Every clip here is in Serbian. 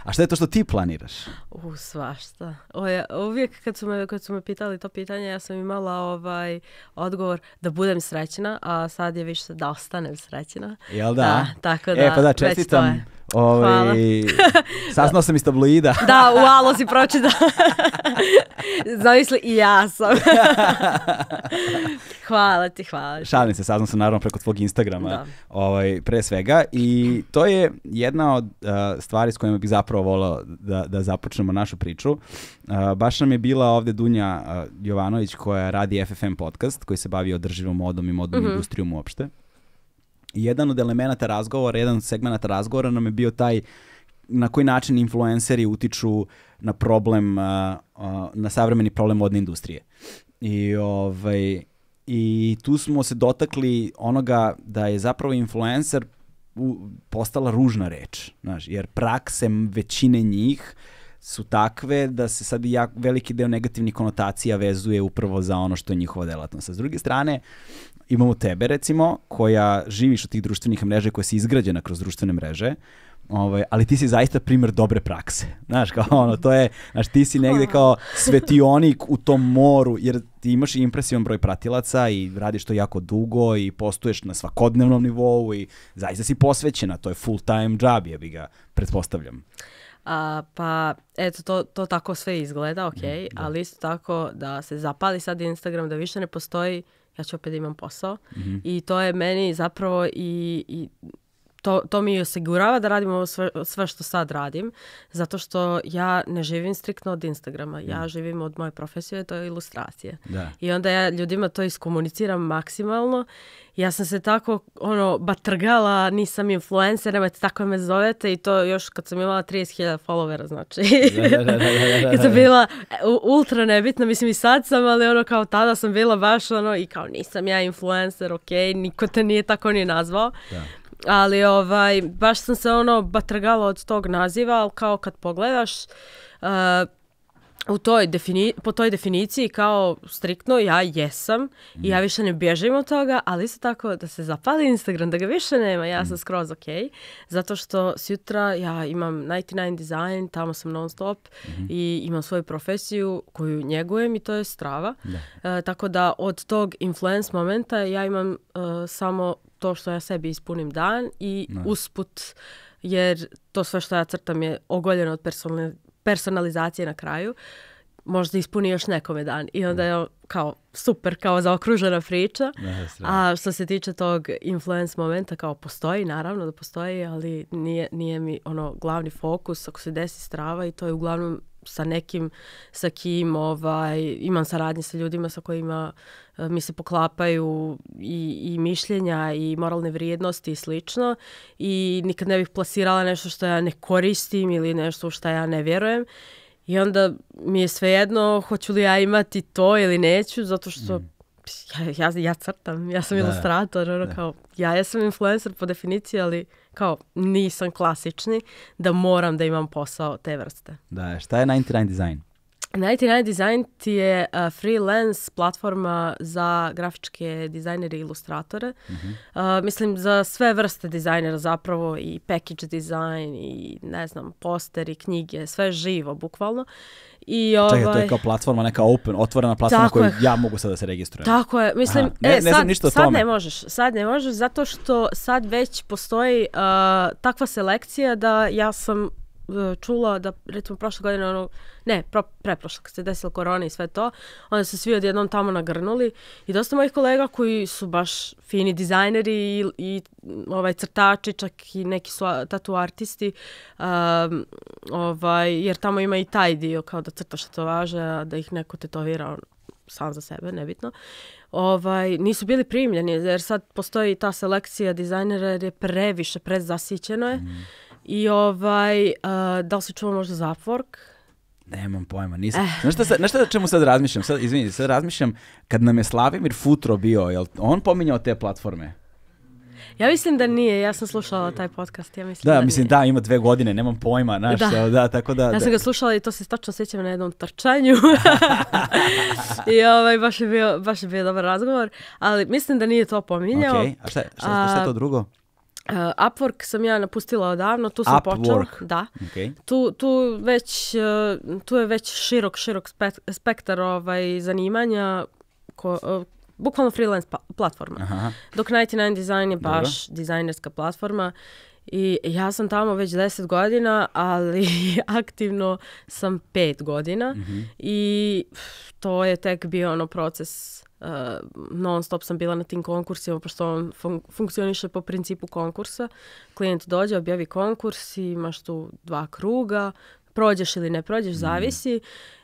A šta je to što ti planiraš? Svašta. Uvijek kad su me pitali to pitanje, ja sam imala odgovor da budem srećna, a sad je više da ostanem srećna. Jel da? Tako da, pa da, čestitam. Saznao sam iz tabloida. Da, u Alo si pročitao. Zamisli, i ja sam. Hvala ti. Šalim se, saznao sam naravno preko tvog Instagrama, pre svega. I to je jedna od stvari s kojima bih zapravo volao da započnemo našu priču. Baš nam je bila ovde Dunja Jovanović koja radi FFM podcast, koji se bavi održivom modom i modnom industrijom uopšte. I jedan od elemenata razgovora, jedan od segmenata razgovora nam je bio taj na koji način influenceri utiču na problem, na savremeni problem modne industrije. I tu smo se dotakli onoga da je zapravo influencer postala ružna reč, znaš, jer prakse većine njih su takve da se sad veliki deo negativnih konotacija vezuje upravo za ono što je njihova delatnost. A s druge strane, imamo tebe, recimo, koja živiš od tih društvenih mreža, koja si izgrađena kroz društvene mreže, ali ti si zaista primjer dobre prakse. Znaš, kao to je, znaš, ti si negde kao svetionik u tom moru, jer ti imaš i impresivan broj pratilaca i radiš to jako dugo i postuješ na svakodnevnom nivou i zaista si posvećena, to je full time job, ja bi ga pretpostavljam. Pa, eto, to tako sve izgleda, ali isto tako da se zapali sad Instagram, da više ne postoji, ja ću opet da imam posao. I to je meni zapravo i to mi osigurava da radim ovo sve što sad radim, zato što ja ne živim striktno od Instagrama. Ja živim od moje profesije, to je ilustracije. Da. I onda ja ljudima to iskomuniciram maksimalno. Ja sam se tako batrgala, nisam influencer, nemojte tako me zovete, i to još kad sam imala 30.000 followera, znači. Kad sam bila ultra nebitna, mislim i sad sam, ali kao tada sam bila baš i kao nisam ja influencer, niko te nije tako ni nazvao. Da. Ali baš sam se batrgala od tog naziva, ali kao kad pogledaš po toj definiciji kao striktno ja jesam i ja više ne bježim od toga, ali isto tako da se zapali Instagram, da ga više nema, ja sam skroz zato što sutra ja imam 99 Design, tamo sam non stop i imam svoju profesiju koju njegujem i to je Strava. Tako da od tog influence momenta ja imam samo to što ja sebi ispunim dan i usput, jer to sve što ja crtam je ogoljeno od personalizacije na kraju, možda ispuni još nekome dan i onda je kao super, kao zaokružena priča. A što se tiče tog influence momenta, kao postoji, naravno da postoji, ali nije mi glavni fokus ako se desi Strava, i to je uglavnom sa nekim sa kim imam saradnje sa ljudima sa kojima mi se poklapaju i mišljenja i moralne vrijednosti i slično, i nikad ne bih plasirala nešto što ja ne koristim ili nešto što ja ne vjerujem, i onda mi je svejedno hoću li ja imati to ili neću, zato što ja crtam, ja sam ilustrator, kao ja jesam influencer po definiciji, ali kao nisam klasični da moram da imam posao te vrste. Da, šta je 99 Design? 99 Design ti je freelance platforma za grafičke dizajnere i ilustratore. Mislim za sve vrste dizajnera zapravo, i package design i ne znam, posteri, knjige, sve živo bukvalno. I čekaj, to je kao platforma, neka otvorena platforma koju ja mogu sad da se registrujem. Tako je, mislim, ne znam ništa o tome. Sad ne možeš, zato što sad već postoji takva selekcija da ja sam čula da, recimo, prošle godine, preprošle, kad se desila korona i sve to, onda su svi odjednom tamo nagrnuli, i dosta mojih kolega koji su baš fini dizajneri i crtači, čak i neki su tatu artisti, jer tamo ima i taj dio kao da crtaš tetovaže, a da ih neko tetovira sam za sebe, nebitno. Nisu bili primljeni, jer sad postoji ta selekcija dizajnera jer je previše, prezasićeno je. I da li si čuo možda za Upwork? Nemam pojma, nisam. Znaš šta čemu sad razmišljam? Sad razmišljam, kad nam je Slavimir Futro bio, jel on pominjao te platforme? Ja mislim da nije, ja sam slušala taj podcast, ja mislim da nije. Mislim da, ima 2 godine, nemam pojma, znaš, tako da... Ja sam ga slušala i to se tačno sjećam na jednom trčanju. I baš je bio dobar razgovor, ali mislim da nije to pominjao. Ok, a šta je to drugo? Upwork sam ja napustila odavno, tu sam počela. Da. Okay. Tu je već širok spektar zanimanja, bukvalno freelance platforma. Aha. Dok 99 Design je baš dizajnerska platforma. I ja sam tamo već 10 godina, ali aktivno sam 5 godina. I to je tek bio proces, non stop sam bila na tim konkursima, pošto on funkcioniše po principu konkursa. Klijent dođe, objavi konkurs i imaš tu 2 kruga, prođeš ili ne prođeš, zavisi.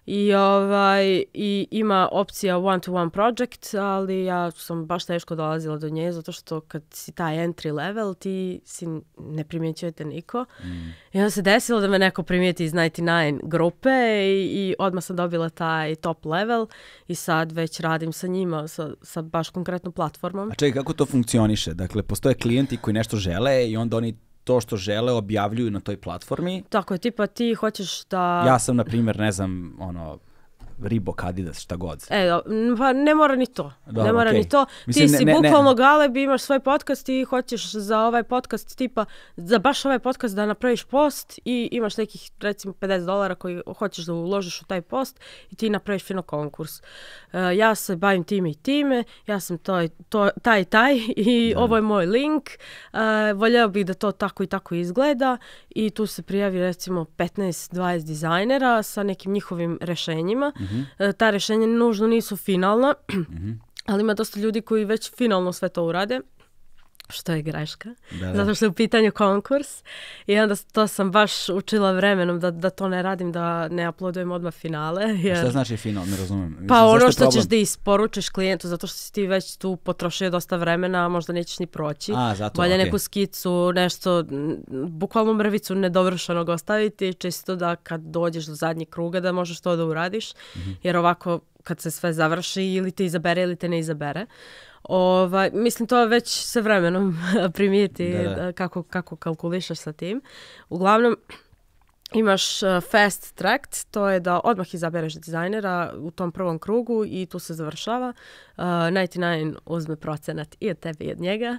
I ima opcija one-to-one project, ali ja sam baš teško dolazila do nje, zato što kad si taj entry level, ti si ne primjećujete niko. I onda se desilo da me neko primijeti iz 99 grupe i odmah sam dobila taj top level i sad već radim sa njima, sa baš konkretnom platformom. A čekaj, kako to funkcioniše? Dakle, postoje klijenti koji nešto žele i onda oni to što žele objavljuju na toj platformi. Tako je, tipa ti hoćeš da... Ja sam, na primjer, ne znam, Reebok, Adidas, šta god. Pa ne mora ni to. Dobro, ne mora ni to. Mislim, ti si bukvalno Galeb, imaš svoj podcast i hoćeš za ovaj podcast tipa, za baš ovaj podcast da napraviš post i imaš nekih recimo $50 koji hoćeš da uložiš u taj post i ti napraviš fino konkurs. Ja se bavim time i time, ja sam taj i ovo je moj link. Voljela bih da to tako i tako izgleda i tu se prijavi recimo 15-20 dizajnera sa nekim njihovim rešenjima. Ta rješenja nužno nisu finalna, ali ima dosta ljudi koji već finalno sve to urade, što je greška, zato što je u pitanju konkurs i onda to sam baš učila vremenom da to ne radim, da ne uploadujem odmah finale. Jer... Šta znači final, ne razumijem. Pa ono što ćeš da isporučiš klijentu, zato što si ti već tu potrošio dosta vremena, a možda nećeš ni proći. Bolje neku skicu, nešto, bukvalno mrvicu nedovršenog ostaviti, čisto da kad dođeš do zadnjeg kruga da možeš to da uradiš, jer ovako kad se sve završi ili te izabere ili te ne izabere. Mislim, to već se vremenom primijeti kako kalkulišeš sa tim. Uglavnom, imaš fast track, to je da odmah izabereš dizajnera u tom prvom krugu i tu se završava. 99 uzme procenat i od tebe i od njega.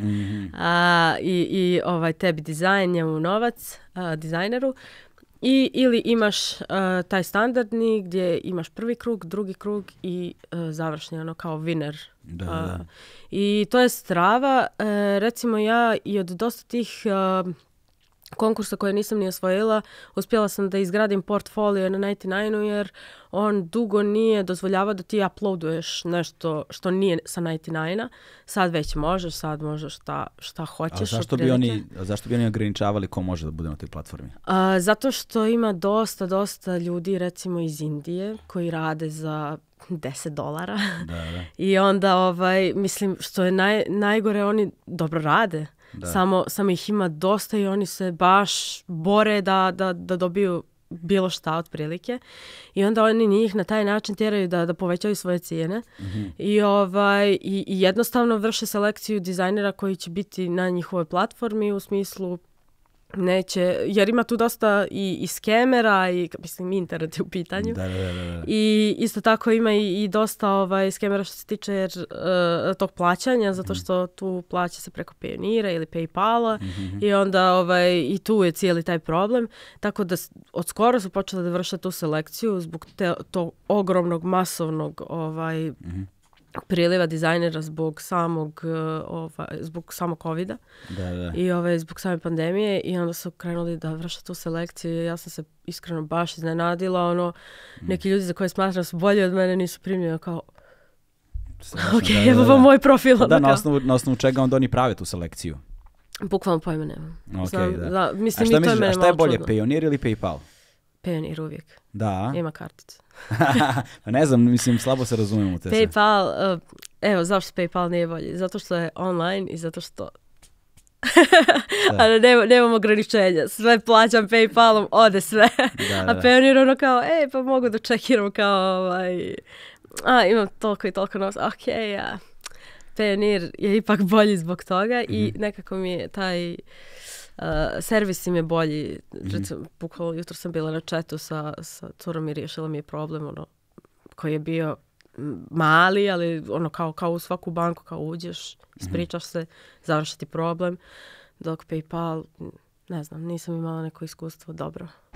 I tebi dizajn, njemu novac, dizajneru. Ili imaš taj standardni gdje imaš prvi krug, drugi krug i završni kao winner. I to je strava. Recimo ja i od dosta tih konkursa koje nisam ni osvojila, uspjela sam da izgradim portfolio na 99 jer on dugo nije dozvoljavao da ti uploaduješ nešto što nije sa 99. Sad već možeš, sad možeš šta hoćeš. A zašto bi oni ograničavali ko može da bude na toj platformi? Zato što ima dosta ljudi recimo iz Indije koji rade za $10. I onda mislim što je najgore, oni dobro rade. Samo ih ima dosta i oni se baš bore da dobiju bilo šta otprilike. I onda oni njih na taj način tjeraju da povećaju svoje cijene. I jednostavno vrše selekciju dizajnera koji će biti na njihovoj platformi u smislu neće, jer ima tu dosta i skemera i mislim internet je u pitanju. I isto tako ima i dosta skemera što se tiče tog plaćanja, zato što tu plaća se preko Payoneera ili PayPala i onda i tu je cijeli taj problem. Tako da od skoro su počeli da vrše tu selekciju zbog tog ogromnog masovnog priliva dizajnera zbog samog covida i zbog same pandemije i onda su krenuli da vrše tu selekciju. Ja sam se iskreno baš iznenadila. Neki ljudi za koje smatram su bolji od mene nisu primljeni kao evo vam moj profil. Na osnovu čega onda oni prave tu selekciju? Bukvalno pojma nemam. Mislim, a šta je bolje, Payoneer ili PayPal? Payoneer uvijek. Da. Ima karticu. Pa ne znam, mislim, slabo se razumijem u te sve. PayPal, zašto PayPal nije bolji? Zato što je online i zato što nemam ograničenja. Sve plaćam PayPalom, ode sve. A Payoneer kao, pa mogu da čekiram kao imam toliko i toliko novca. Payoneer je ipak bolji zbog toga i nekako mi je taj servis im je bolji. Recimo, bukvalno jutro sam bila na chatu sa curom i riješila mi je problem koji je bio mali, ali kao u svaku banku kao uđeš, ispričaš se, završiti problem. dok PayPal, ne znam, nisam imala neko iskustvo dobro.